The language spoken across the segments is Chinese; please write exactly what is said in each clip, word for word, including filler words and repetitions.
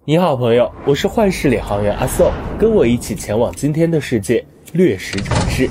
你好朋友，我是幻视领航员阿宋，跟我一起前往今天的世界掠食城市。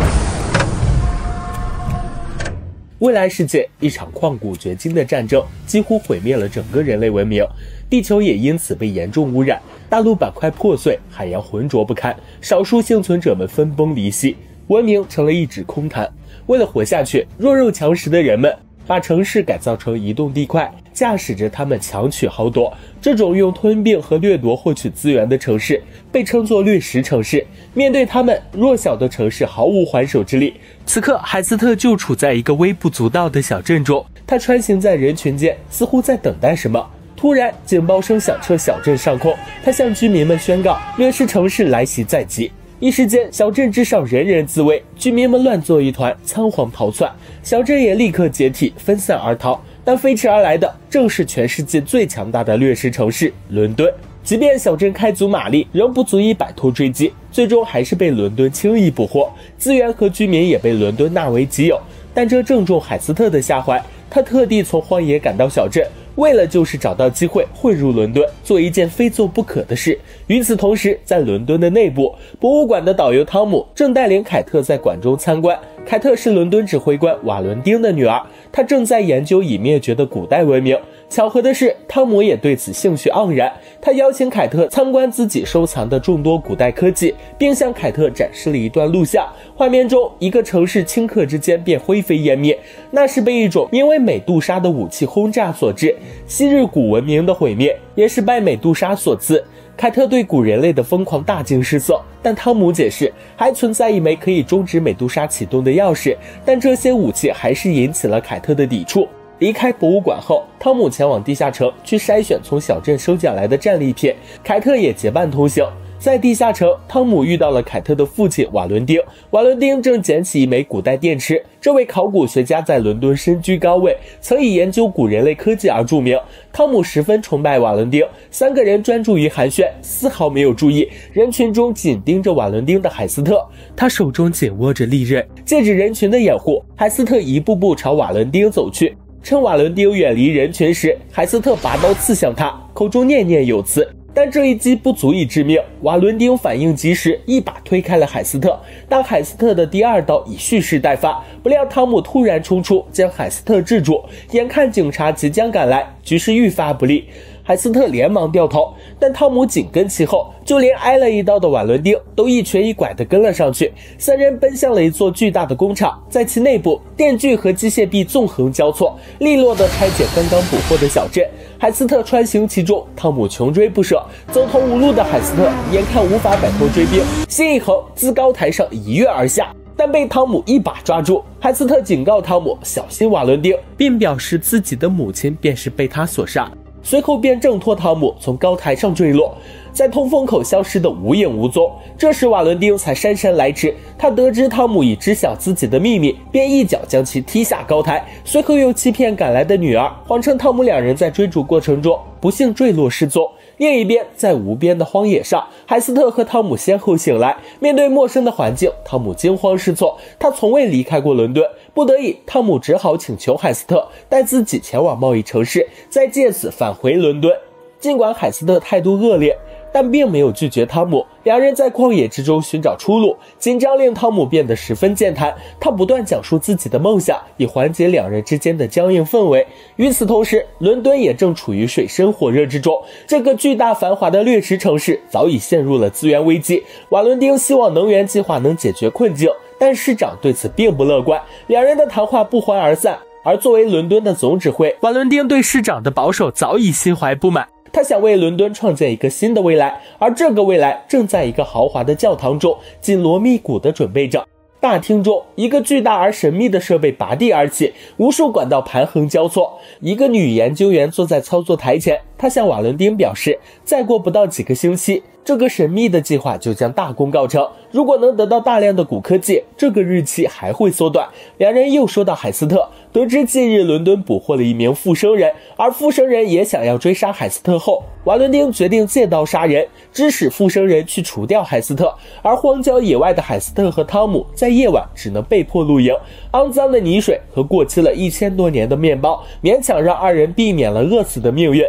未来世界，一场旷古绝今的战争几乎毁灭了整个人类文明，地球也因此被严重污染，大陆板块破碎，海洋浑浊不堪，少数幸存者们分崩离析，文明成了一纸空谈。为了活下去，弱肉强食的人们把城市改造成移动地块，驾驶着他们强取豪夺。这种用吞并和掠夺获取资源的城市被称作掠食城市。面对他们，弱小的城市毫无还手之力。此刻海斯特就处在一个微不足道的小镇中，他穿行在人群间，似乎在等待什么。突然警报声响彻小镇上空，他向居民们宣告掠食城市来袭在即。一时间，小镇之上人人自危，居民们乱作一团，仓皇逃窜，小镇也立刻解体，分散而逃。但飞驰而来的正是全世界最强大的掠食城市伦敦。即便小镇开足马力，仍不足以摆脱追击，最终还是被伦敦轻易捕获，资源和居民也被伦敦纳为己有。但这正中海斯特的下怀，他特地从荒野赶到小镇，为了就是找到机会混入伦敦，做一件非做不可的事。与此同时，在伦敦的内部，博物馆的导游汤姆正带领凯特在馆中参观。凯特是伦敦指挥官瓦伦丁的女儿，她正在研究已灭绝的古代文明。巧合的是，汤姆也对此兴趣盎然，他邀请凯特参观自己收藏的众多古代科技，并向凯特展示了一段录像。画面中，一个城市顷刻之间便灰飞烟灭，那是被一种名为美杜莎的武器轰炸所致。昔日古文明的毁灭也是拜美杜莎所赐。凯特对古人类的疯狂大惊失色，但汤姆解释还存在一枚可以终止美杜莎启动的钥匙，但这些武器还是引起了凯特的抵触。离开博物馆后，汤姆前往地下城去筛选从小镇收捡来的战利品，凯特也结伴同行。在地下城，汤姆遇到了凯特的父亲瓦伦丁。瓦伦丁正捡起一枚古代电池，这位考古学家在伦敦身居高位，曾以研究古人类科技而著名。汤姆十分崇拜瓦伦丁，三个人专注于寒暄，丝毫没有注意人群中紧盯着瓦伦丁的海斯特。他手中紧握着利刃，借着人群的掩护，海斯特一步步朝瓦伦丁走去。趁瓦伦丁远离人群时，海斯特拔刀刺向他，口中念念有词。但这一击不足以致命，瓦伦丁反应及时，一把推开了海斯特。但海斯特的第二刀已蓄势待发，不料汤姆突然冲出，将海斯特制住。眼看警察即将赶来，局势愈发不利，海斯特连忙掉头，但汤姆紧跟其后，就连挨了一刀的瓦伦丁都一瘸一拐地跟了上去。三人奔向了一座巨大的工厂，在其内部，电锯和机械臂纵横交错，利落地拆解刚刚捕获的小镇。海斯特穿行其中，汤姆穷追不舍，走投无路的海斯特眼看无法摆脱追兵，心一横，自高台上一跃而下，但被汤姆一把抓住。海斯特警告汤姆小心瓦伦丁，并表示自己的母亲便是被他所杀，随后便挣脱汤姆从高台上坠落，在通风口消失得无影无踪。这时瓦伦丁才姗姗来迟，他得知汤姆已知晓自己的秘密，便一脚将其踢下高台，随后又欺骗赶来的女儿，谎称汤姆两人在追逐过程中不幸坠落失踪。另一边，在无边的荒野上，海斯特和汤姆先后醒来，面对陌生的环境，汤姆惊慌失措，他从未离开过伦敦，不得已，汤姆只好请求海斯特带自己前往贸易城市，再借此返回伦敦。尽管海斯特态度恶劣，但并没有拒绝汤姆。两人在旷野之中寻找出路，紧张令汤姆变得十分健谈，他不断讲述自己的梦想，以缓解两人之间的僵硬氛围。与此同时，伦敦也正处于水深火热之中，这个巨大繁华的掠食城市早已陷入了资源危机。瓦伦丁希望能源计划能解决困境，但市长对此并不乐观，两人的谈话不欢而散。而作为伦敦的总指挥，瓦伦丁对市长的保守早已心怀不满，他想为伦敦创建一个新的未来，而这个未来正在一个豪华的教堂中紧锣密鼓地准备着。大厅中，一个巨大而神秘的设备拔地而起，无数管道盘横交错。一个女研究员坐在操作台前，她向瓦伦丁表示，再过不到几个星期，这个神秘的计划就将大功告成。如果能得到大量的古科技，这个日期还会缩短。两人又说到海斯特，得知近日伦敦捕获了一名复生人，而复生人也想要追杀海斯特后，瓦伦丁决定借刀杀人，指使复生人去除掉海斯特。而荒郊野外的海斯特和汤姆在夜晚只能被迫露营，肮脏的泥水和过期了一千多年的面包勉强让二人避免了饿死的命运。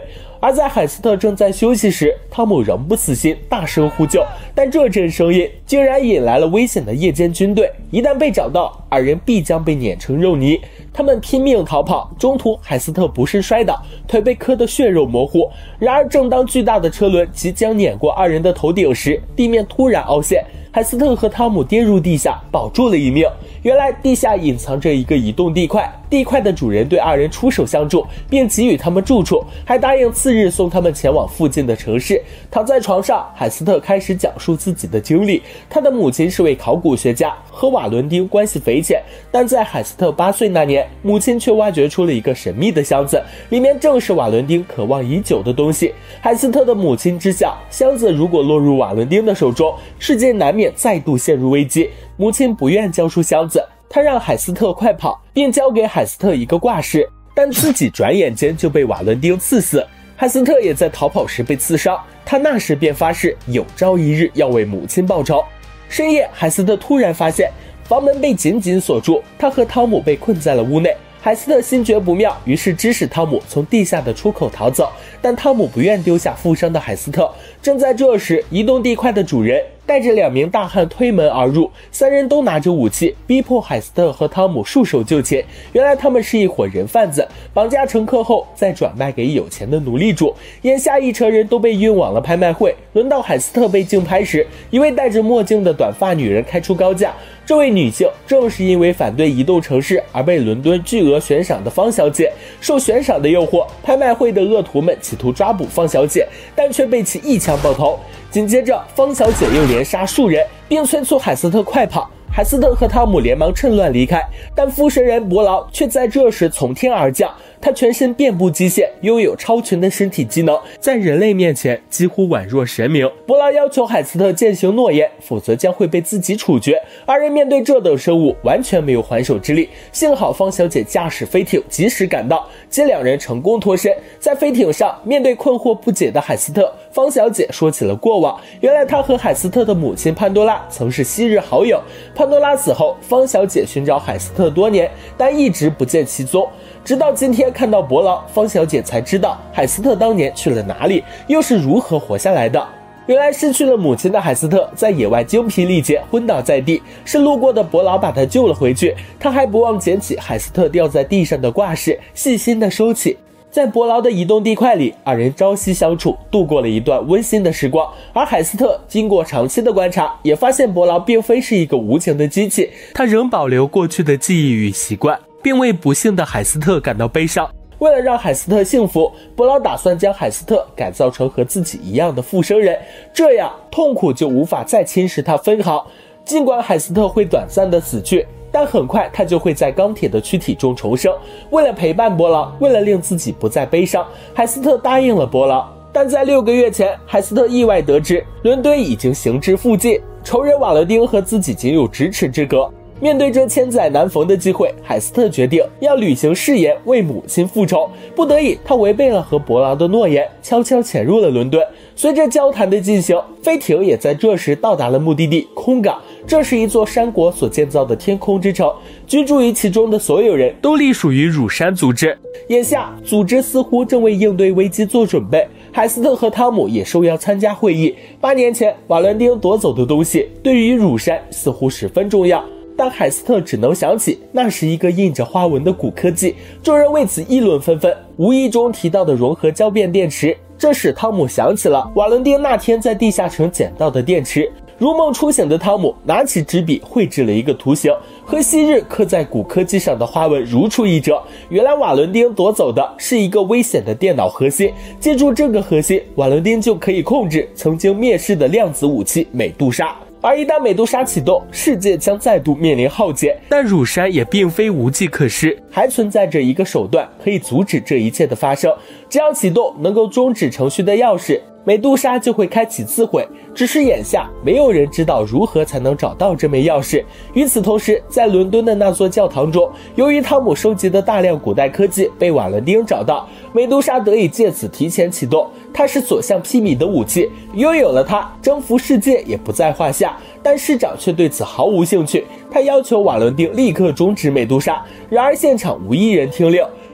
而在海斯特正在休息时，汤姆仍不死心，大声呼救，但这阵声音竟然引来了危险的夜间军队，一旦被找到，二人必将被碾成肉泥。他们拼命逃跑，中途海斯特不慎摔倒，腿被磕得血肉模糊。然而正当巨大的车轮即将碾过二人的头顶时，地面突然凹陷，海斯特和汤姆跌入地下，保住了一命。原来地下隐藏着一个移动地块，地块的主人对二人出手相助，并给予他们住处，还答应次日送他们前往附近的城市。躺在床上，海斯特开始讲述自己的经历。他的母亲是位考古学家，和瓦伦丁关系匪浅，但在海斯特八岁那年，母亲却挖掘出了一个神秘的箱子，里面正是瓦伦丁渴望已久的东西。海斯特的母亲知晓，箱子如果落入瓦伦丁的手中，世界难免再度陷入危机。母亲不愿交出箱子，他让海斯特快跑，并交给海斯特一个挂饰，但自己转眼间就被瓦伦丁刺死。海斯特也在逃跑时被刺伤，他那时便发誓有朝一日要为母亲报仇。深夜，海斯特突然发现房门被紧紧锁住，他和汤姆被困在了屋内。海斯特心觉不妙，于是指使汤姆从地下的出口逃走，但汤姆不愿丢下负伤的海斯特。正在这时，移动地块的主人带着两名大汉推门而入，三人都拿着武器，逼迫海斯特和汤姆束手就擒。原来他们是一伙人贩子，绑架乘客后再转卖给有钱的奴隶主。眼下一车人都被运往了拍卖会，轮到海斯特被竞拍时，一位戴着墨镜的短发女人开出高价。这位女性正是因为反对移动城市而被伦敦巨额悬赏的方小姐。受悬赏的诱惑，拍卖会的恶徒们企图抓捕方小姐，但却被其一枪爆头。紧接着，方小姐又连杀数人，并催促海斯特快跑。海斯特和汤姆连忙趁乱离开，但附身人伯劳却在这时从天而降。他全身遍布机械，拥有超群的身体机能，在人类面前几乎宛若神明。伯劳要求海斯特践行诺言，否则将会被自己处决。二人面对这等生物完全没有还手之力，幸好方小姐驾驶飞艇及时赶到，接两人成功脱身。在飞艇上，面对困惑不解的海斯特，方小姐说起了过往。原来她和海斯特的母亲潘多拉曾是昔日好友。潘多拉死后，方小姐寻找海斯特多年，但一直不见其踪。直到今天看到伯劳，方小姐才知道海斯特当年去了哪里，又是如何活下来的。原来失去了母亲的海斯特在野外精疲力竭，昏倒在地，是路过的伯劳把他救了回去。他还不忘捡起海斯特掉在地上的挂饰，细心的收起。在伯劳的移动地块里，二人朝夕相处，度过了一段温馨的时光。而海斯特经过长期的观察，也发现伯劳并非是一个无情的机器，他仍保留过去的记忆与习惯，并为不幸的海斯特感到悲伤。为了让海斯特幸福，伯劳打算将海斯特改造成和自己一样的复生人，这样痛苦就无法再侵蚀他分毫。尽管海斯特会短暂的死去，但很快他就会在钢铁的躯体中重生。为了陪伴伯劳，为了令自己不再悲伤，海斯特答应了伯劳。但在六个月前，海斯特意外得知伦敦已经行至附近，仇人瓦勒丁和自己仅有咫尺之隔。面对这千载难逢的机会，海斯特决定要履行誓言，为母亲复仇。不得已，他违背了和伯劳的诺言，悄悄潜入了伦敦。随着交谈的进行，飞艇也在这时到达了目的地空港。这是一座山国所建造的天空之城，居住于其中的所有人都隶属于乳山组织。眼下，组织似乎正为应对危机做准备。海斯特和汤姆也受邀参加会议。八年前，瓦伦丁夺走的东西对于乳山似乎十分重要。但海斯特只能想起那是一个印着花纹的古科技，众人为此议论纷纷。无意中提到的融合交变电池，这使汤姆想起了瓦伦丁那天在地下城捡到的电池。如梦初醒的汤姆拿起纸笔绘制了一个图形，和昔日刻在古科技上的花纹如出一辙。原来瓦伦丁夺走的是一个危险的电脑核心，借助这个核心，瓦伦丁就可以控制曾经灭世的量子武器美杜莎。而一旦美杜莎启动，世界将再度面临浩劫。但乳山也并非无计可施，还存在着一个手段可以阻止这一切的发生。只要启动能够终止程序的钥匙，美杜莎就会开启自毁。只是眼下没有人知道如何才能找到这枚钥匙。与此同时，在伦敦的那座教堂中，由于汤姆收集的大量古代科技被瓦伦丁找到，美杜莎得以借此提前启动。它是所向披靡的武器，拥有了它，征服世界也不在话下。但市长却对此毫无兴趣，他要求瓦伦丁立刻终止美杜莎。然而现场无一人听令。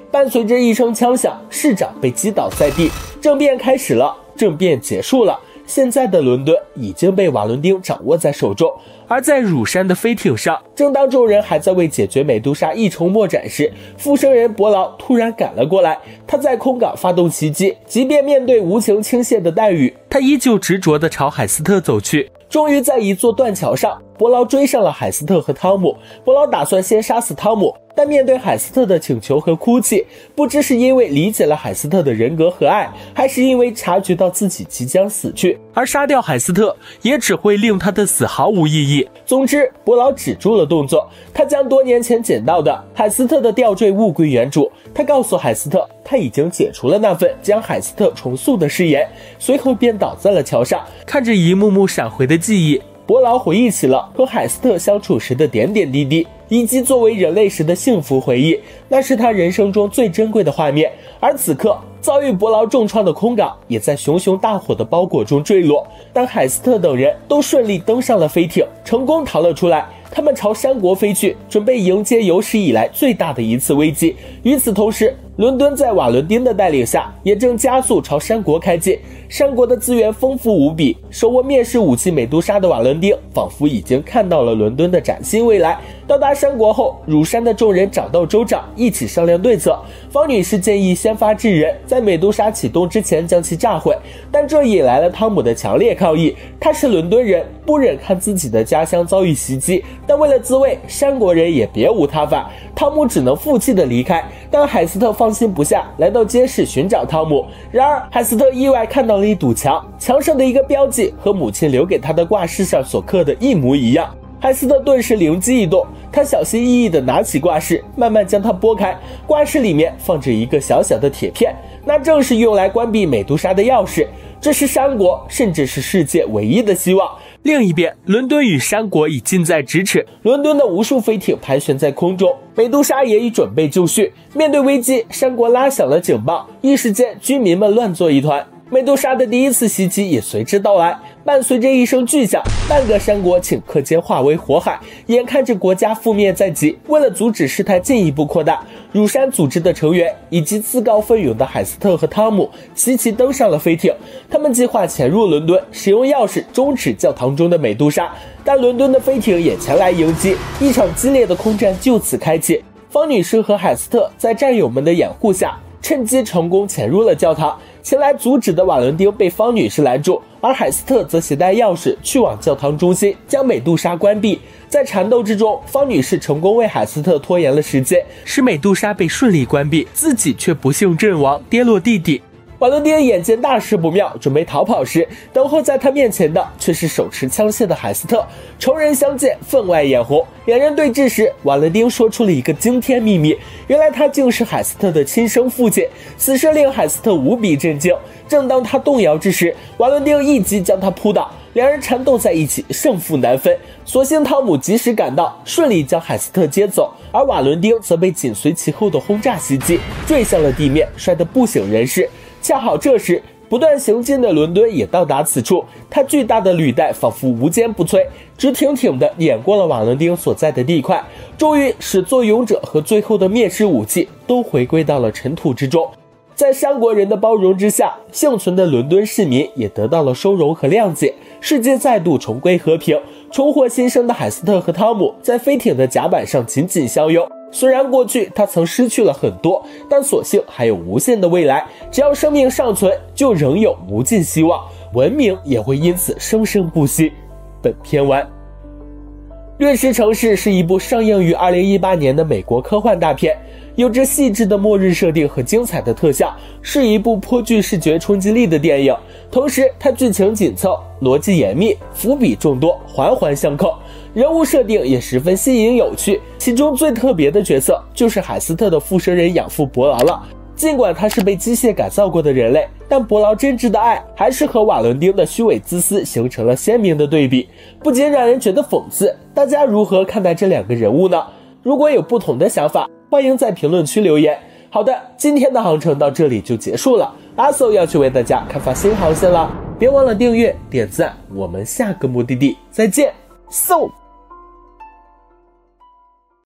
伴随着一声枪响，市长被击倒在地，政变开始了，政变结束了。现在的伦敦已经被瓦伦丁掌握在手中，而在乳山的飞艇上，正当众人还在为解决美杜莎一筹莫展时，复生人伯劳突然赶了过来。他在空港发动袭击，即便面对无情倾泻的弹雨，他依旧执着地朝海斯特走去。终于在一座断桥上，伯劳追上了海斯特和汤姆。伯劳打算先杀死汤姆，但面对海斯特的请求和哭泣，不知是因为理解了海斯特的人格和爱，还是因为察觉到自己即将死去，而杀掉海斯特也只会令他的死毫无意义。总之，伯劳止住了动作，他将多年前捡到的海斯特的吊坠物归原主。他告诉海斯特，他已经解除了那份将海斯特重塑的誓言，随后便倒在了桥上，看着一幕幕闪回的记忆。伯劳回忆起了和海斯特相处时的点点滴滴，以及作为人类时的幸福回忆，那是他人生中最珍贵的画面。而此刻，遭遇伯劳重创的空港也在熊熊大火的包裹中坠落，但海斯特等人都顺利登上了飞艇，成功逃了出来。他们朝山国飞去，准备迎接有史以来最大的一次危机。与此同时，伦敦在瓦伦丁的带领下，也正加速朝山国开进。山国的资源丰富无比，手握灭世武器美杜莎的瓦伦丁，仿佛已经看到了伦敦的崭新未来。到达山国后，乳山的众人找到州长，一起商量对策。方女士建议先发制人，在美杜莎启动之前将其炸毁，但这引来了汤姆的强烈抗议。他是伦敦人，不忍看自己的家乡遭遇袭击，但为了自卫，山国人也别无他法。汤姆只能负气的离开，但海斯特放心不下，来到街市寻找汤姆。然而海斯特意外看到了一堵墙，墙上的一个标记和母亲留给他的挂饰上所刻的一模一样。海斯特顿时灵机一动，他小心翼翼地拿起挂饰，慢慢将它拨开。挂饰里面放着一个小小的铁片，那正是用来关闭美杜莎的钥匙。这是山国，甚至是世界唯一的希望。另一边，伦敦与山国已近在咫尺，伦敦的无数飞艇盘旋在空中，美杜莎也已准备就绪。面对危机，山国拉响了警报，一时间居民们乱作一团。美杜莎的第一次袭击也随之到来，伴随着一声巨响，半个山国顷刻间化为火海，眼看着国家覆灭在即。为了阻止事态进一步扩大，乳山组织的成员以及自告奋勇的海斯特和汤姆齐齐登上了飞艇，他们计划潜入伦敦，使用钥匙终止教堂中的美杜莎。但伦敦的飞艇也前来迎击，一场激烈的空战就此开启。方女士和海斯特在战友们的掩护下，趁机成功潜入了教堂。前来阻止的瓦伦丁被方女士拦住，而海斯特则携带钥匙去往教堂中心，将美杜莎关闭。在缠斗之中，方女士成功为海斯特拖延了时间，使美杜莎被顺利关闭，自己却不幸阵亡，跌落地底。瓦伦丁眼见大事不妙，准备逃跑时，等候在他面前的却是手持枪械的海斯特。仇人相见，分外眼红。两人对峙时，瓦伦丁说出了一个惊天秘密，原来他竟是海斯特的亲生父亲。此事令海斯特无比震惊。正当他动摇之时，瓦伦丁一击将他扑倒，两人缠斗在一起，胜负难分。所幸汤姆及时赶到，顺利将海斯特接走，而瓦伦丁则被紧随其后的轰炸袭击，坠向了地面，摔得不省人事。恰好这时，不断行进的伦敦也到达此处，它巨大的履带仿佛无坚不摧，直挺挺地碾过了瓦伦丁所在的地块，终于使作俑者和最后的灭世武器都回归到了尘土之中。在山国人的包容之下，幸存的伦敦市民也得到了收容和谅解，世界再度重归和平。重获新生的海斯特和汤姆在飞艇的甲板上紧紧相拥。虽然过去他曾失去了很多，但所幸还有无限的未来。只要生命尚存，就仍有无尽希望，文明也会因此生生不息。本篇完。掠食城市是一部上映于二零一八年的美国科幻大片，有着细致的末日设定和精彩的特效，是一部颇具视觉冲击力的电影。同时它剧情紧凑，逻辑严密，伏笔众多，环环相扣，人物设定也十分新颖有趣。其中最特别的角色就是海斯特的附身人养父伯劳了。尽管他是被机械改造过的人类，但伯劳真挚的爱还是和瓦伦丁的虚伪自私形成了鲜明的对比，不禁让人觉得讽刺。大家如何看待这两个人物呢？如果有不同的想法，欢迎在评论区留言。好的，今天的航程到这里就结束了，阿搜要去为大家开发新航线了，别忘了订阅点赞，我们下个目的地再见。搜